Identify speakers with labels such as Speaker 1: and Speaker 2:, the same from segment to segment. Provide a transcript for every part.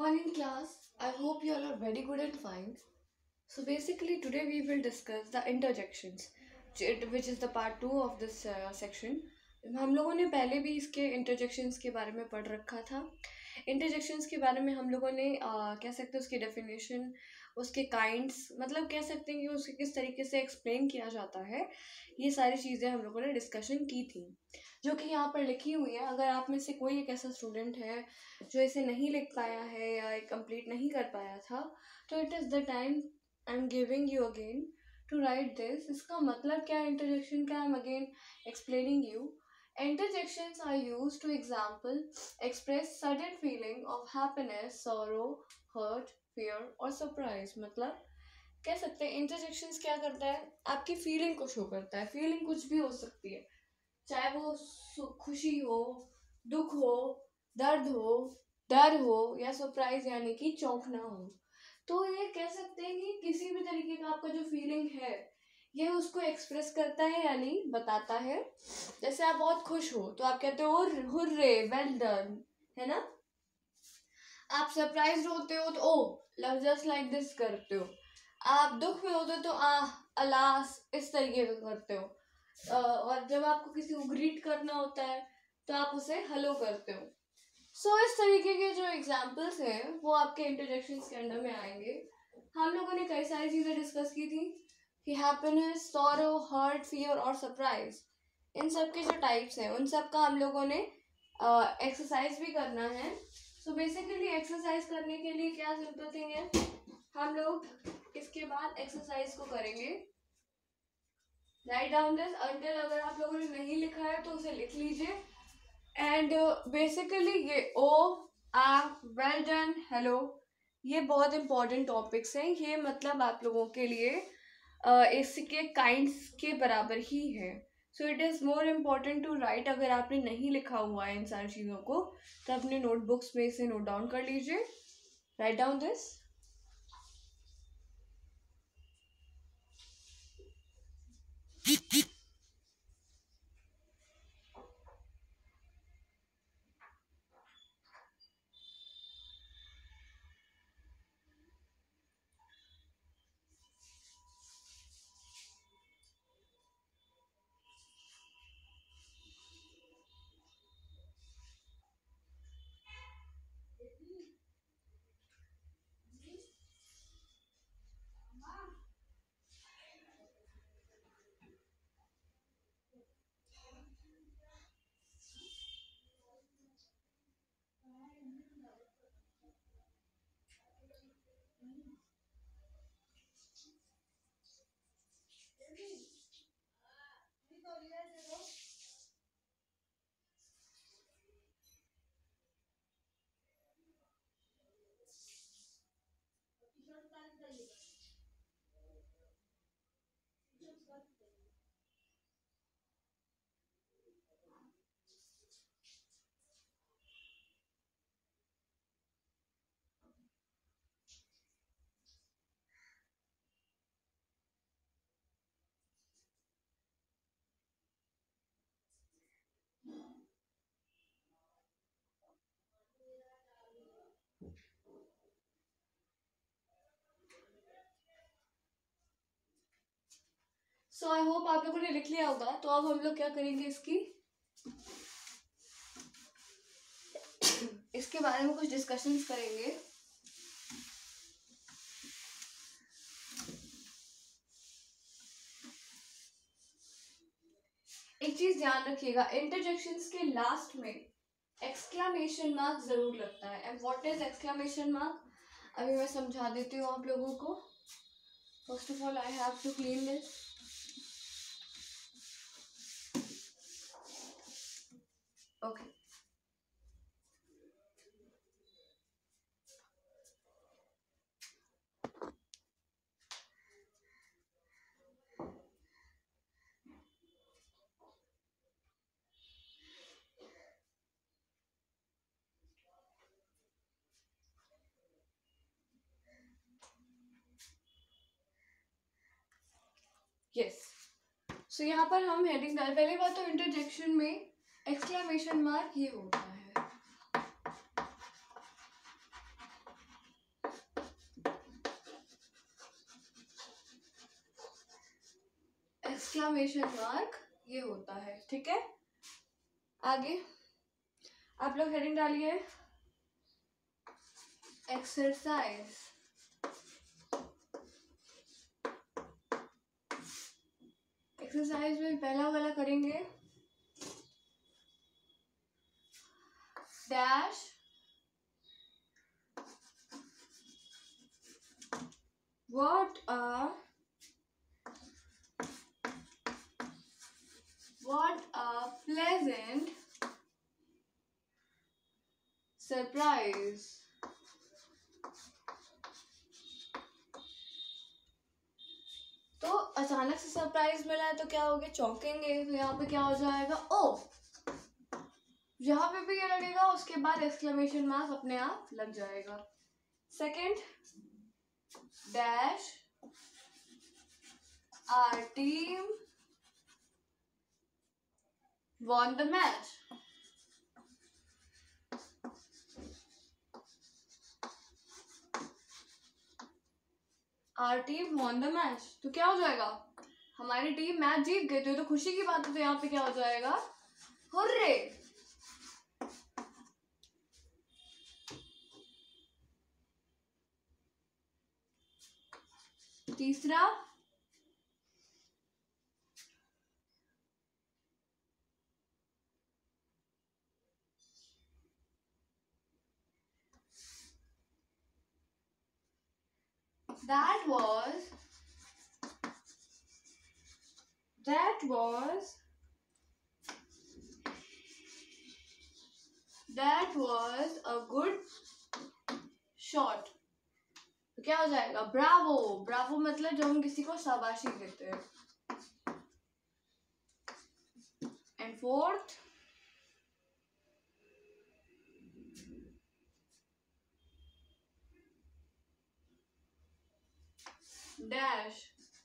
Speaker 1: Morning class. I hope you all are very good and fine. So basically today we will discuss the interjections, which is the part 2 of this section. हम लोगों ने पहले भी इसके interjections के बारे में पढ़ रखा था. इंटरजेक्शंस के बारे में हम लोगों ने कह सकते हैं उसकी डेफिनेशन, उसके काइंड्स, मतलब कह सकते हैं कि उसे किस तरीके से एक्सप्लेन किया जाता है, ये सारी चीज़ें हम लोगों ने डिस्कशन की थी, जो कि यहाँ पर लिखी हुई है. अगर आप में से कोई एक ऐसा स्टूडेंट है जो इसे नहीं लिख पाया है या कंप्लीट नहीं कर पाया था, तो it is the time I am giving you again to write this. इसका मतलब क्या है इंटरजेक्शन का? I am again explaining you. Interjections are used to example express sudden feeling of happiness, sorrow, hurt, fear or surprise. मतलब कह सकते हैं interjections क्या करता है, आपकी फीलिंग को शो करता है. फीलिंग कुछ भी हो सकती है, चाहे वो खुशी हो, दुख हो, दर्द हो, डर हो या सरप्राइज यानी कि चौंकना हो. तो ये कह सकते हैं कि किसी भी तरीके का आपका जो फीलिंग है ये उसको एक्सप्रेस करता है यानी बताता है. जैसे आप बहुत खुश हो तो आप कहते हो हुर्रे, वेल डन, है ना. आप सरप्राइज होते हो तो oh love just like this करते हो. आप दुख में होते हो तो अलास, इस तरीके का करते हो. और जब आपको किसी को ग्रीट करना होता है तो आप उसे हेलो करते हो. सो इस तरीके के जो एग्जाम्पल्स हैं वो आपके इंटरजेक्शंस के अंडर में आएंगे. हम लोगों ने कई सारी चीज़ें डिस्कस की थी कि हैप्पीनेस, सॉरो, हर्ट, फियर और सरप्राइज, इन सब के जो टाइप्स हैं उन सब का हम लोगों ने एक्सरसाइज भी करना है. सो बेसिकली एक्सरसाइज करने के लिए क्या सिंपल थिंग है, हम लोग इसके बाद एक्सरसाइज को करेंगे. राइट डाउन दिस अंटिल, अगर आप लोगों ने नहीं लिखा है तो उसे लिख लीजिए. एंड बेसिकली ये oh, ah, well done, hello, ये बहुत इंपॉर्टेंट टॉपिक्स हैं. ये मतलब आप लोगों के लिए इसके काइंड्स के बराबर ही है. So it is more important to write. अगर आपने नहीं लिखा हुआ है इन सारी चीज़ों को तो अपने नोटबुक्स में इसे नोट डाउन कर लीजिए. Write down this. So I hope आप लोगों ने लिख लिया होगा. तो अब हम लोग क्या करेंगे, इसके बारे में कुछ डिस्कशंस करेंगे. एक चीज ध्यान रखिएगा, इंटरजेक्शंस के लास्ट में एक्सक्लामेशन मार्क जरूर लगता है. And what is exclamation mark, अभी मैं समझा देती हूँ आप लोगों को. First of all I have to clean this. Okay. Yes. So यहाँ पर हम हेडिंग डाल. पहली बात तो इंटरजेक्शन में एक्सक्लामेशन मार्क ये होता है. एक्सक्लेमेशन मार्क ये होता है। ठीक है, आगे आप लोग हेडिंग डालिए एक्सरसाइज। एक्सरसाइज में पहला वाला करेंगे dash what a pleasant surprise। तो अचानक से सरप्राइज मिला है तो क्या होगे, चौंकेंगे। तो यहाँ पे क्या हो जाएगा, ओ, यहाँ पे भी ये लगेगा, उसके बाद एक्सक्लेमेशन मार्क अपने आप लग जाएगा। Second, dash our team won the match। Our team won the match, तो क्या हो जाएगा, हमारी टीम मैच जीत गई। तो खुशी की बात है, तो यहाँ पे क्या हो जाएगा, हुर्रे। तीसरा, that was a good shot। तो क्या हो जाएगा, ब्रावो। ब्रावो मतलब जब हम किसी को शाबाशी देते हैं। And fourth, dash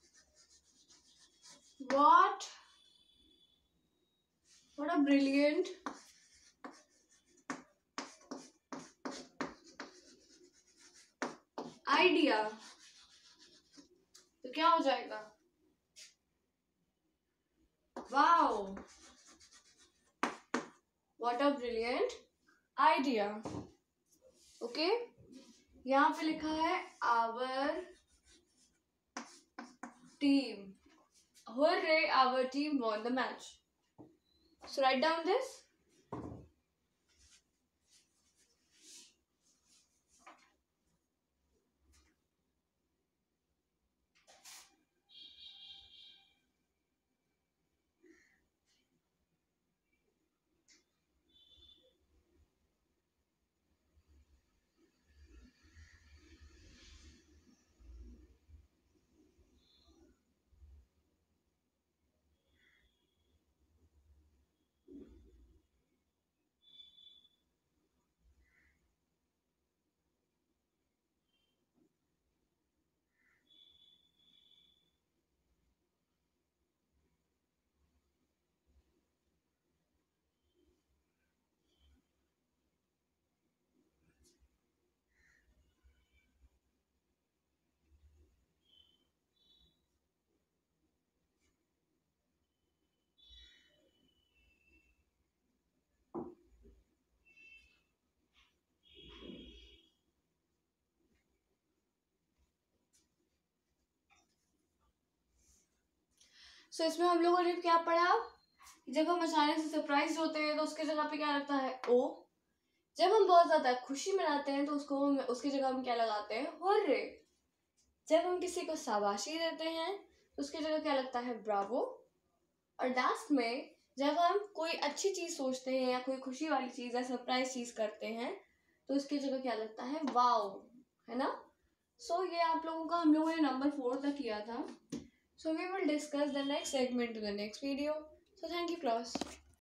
Speaker 1: what a brilliant idea। तो क्या हो जाएगा, wow, what a brilliant idea। Okay, यहाँ पे लिखा है our team, hooray, our team won the match। So write down this। सो इसमें हम लोगों ने क्या पढ़ा, जब हम अचानक से सरप्राइज होते हैं तो उसके जगह पे क्या लगता है, ओ। जब हम बहुत ज्यादा खुशी मनाते हैं तो उसकी जगह हम क्या लगाते हैं, हुर्रे। जब हम किसी को शाबाशी देते हैं तो उसकी जगह क्या लगता है, ब्रावो। और लास्ट में जब हम कोई अच्छी चीज सोचते हैं या कोई खुशी वाली चीज या सरप्राइज चीज करते हैं तो उसकी जगह क्या लगता है, वाओ, है ना। सो ये आप लोगों का हम लोगों ने नंबर 4 तक किया था। So we will discuss the next segment in the next video. So thank you class.